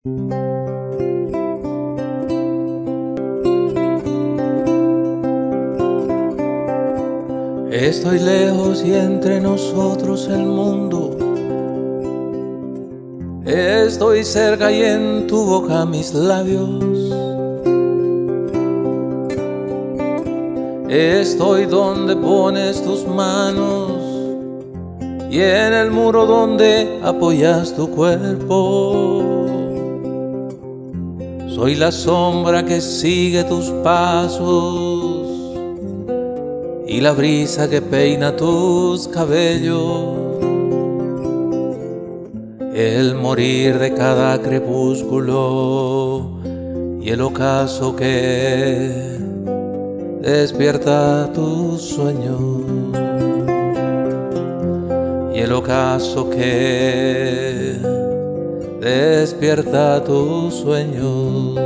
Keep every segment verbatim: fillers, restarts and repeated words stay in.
Estoy lejos y entre nosotros el mundo. Estoy cerca y en tu boca mis labios. Estoy donde pones tus manos y en el muro donde apoyas tu cuerpo. Soy la sombra que sigue tus pasos y la brisa que peina tus cabellos. El morir de cada crepúsculo y el ocaso que despierta tus sueños. Y el ocaso que despierta tus sueños.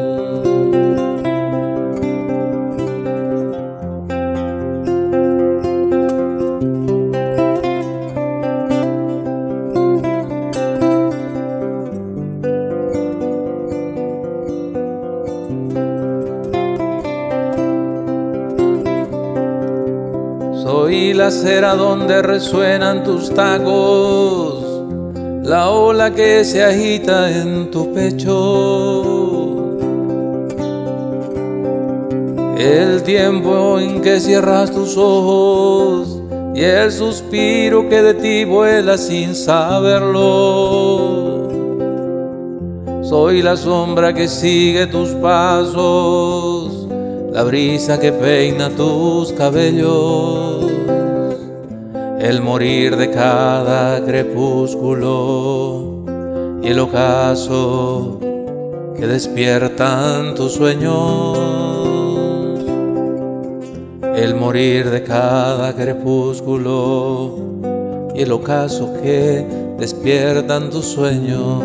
Soy la acera donde resuenan tus tacos, la ola que se agita en tu pecho, el tiempo en que cierras tus ojos y el suspiro que de ti vuela sin saberlo. Soy la sombra que sigue tus pasos, la brisa que peina tus cabellos, el morir de cada crepúsculo y el ocaso que despiertan tus sueños. El morir de cada crepúsculo y el ocaso que despiertan tus sueños.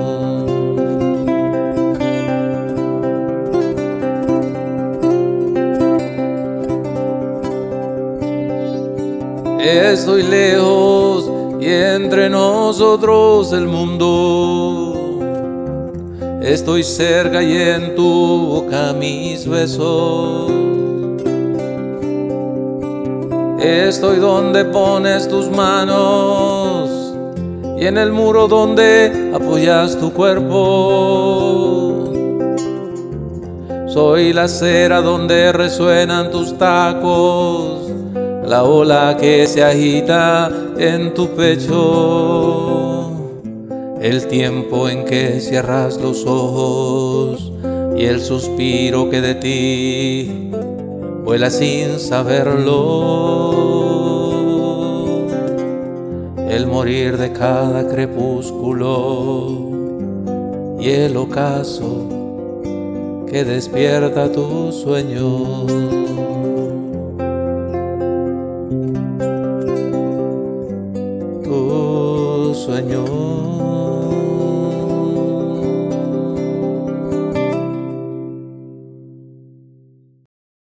Estoy lejos y entre nosotros el mundo. Estoy cerca y en tu boca mis besos. Estoy donde pones tus manos y en el muro donde apoyas tu cuerpo. Soy la acera donde resuenan tus tacos, la ola que se agita en tu pecho, el tiempo en que cierras los ojos y el suspiro que de ti vuela sin saberlo, el morir de cada crepúsculo y el ocaso que despierta tus sueños. Tus sueños.